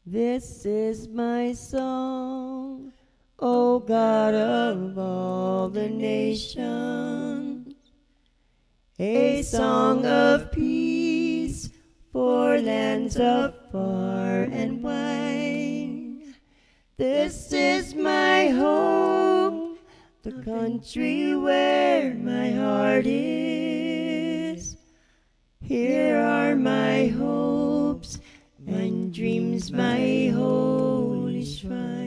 This is my song, O God of all the nations, a song of peace for lands afar and wide. This is my home, the country where my heart is. Here are my hopes and dreams, my holy shrine.